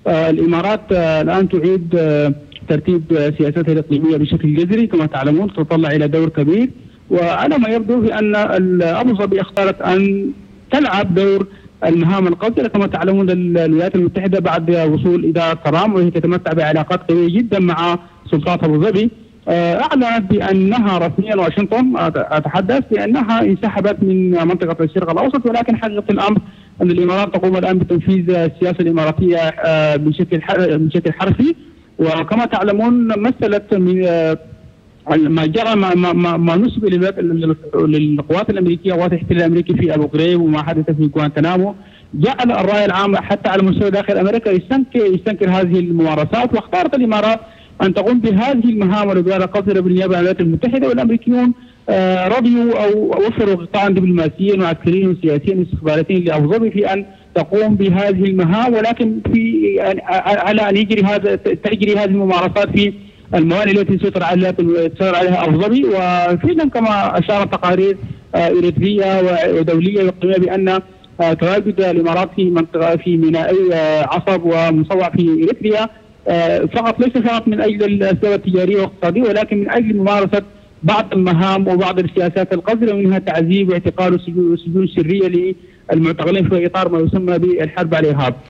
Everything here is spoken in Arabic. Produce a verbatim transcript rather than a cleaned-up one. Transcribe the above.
آه الامارات آه الان تعيد آه ترتيب آه سياستها الاقليميه بشكل جذري كما تعلمون، تتطلع الى دور كبير. وعلى ما يبدو في ان ابو ظبي اختارت ان تلعب دور المهام القذرة كما تعلمون الولايات المتحدة بعد وصول إدارة ترامب، وهي تتمتع بعلاقات قوية جدا مع سلطات أبو ظبي. أعلنت بأنها رسميا واشنطن أتحدث بأنها انسحبت من منطقة الشرق الأوسط، ولكن حقيقة الأمر أن الإمارات تقوم الآن بتنفيذ السياسة الإماراتية بشكل بشكل حرفي. وكما تعلمون مثلت من ما جرى ما ما, ما نسب للقوات الامريكيه وقوات الاحتلال الامريكي في ابو غريب وما حدث في غوانتنامو، جعل الراي العام حتى على مستوى داخل امريكا يستنكر يستنكر هذه الممارسات، واختارت الامارات ان تقوم بهذه المهام والاداره القذره بالنيابه عن الولايات المتحده. والامريكيون آه رضيوا او وفروا غطاء دبلوماسيا وعسكريا وسياسيا واستخباراتيا لابو ظبي في ان تقوم بهذه المهام، ولكن في على ان يجري هذا تجري هذه الممارسات في الموانئ التي سيطر عليها سيطر عليها ابو ظبي. وفعلا كما اشارت تقارير اريتريه ودوليه وقيميه بان تواجد الامارات في منطقه في مينائي عصب ومصوع في اريتريا فقط ليس فقط من اجل الاسباب التجاريه والاقتصاديه، ولكن من اجل ممارسه بعض المهام وبعض السياسات القذره، ومنها تعذيب واعتقال وسجون سريه للمعتقلين في اطار ما يسمى بالحرب على الارهاب.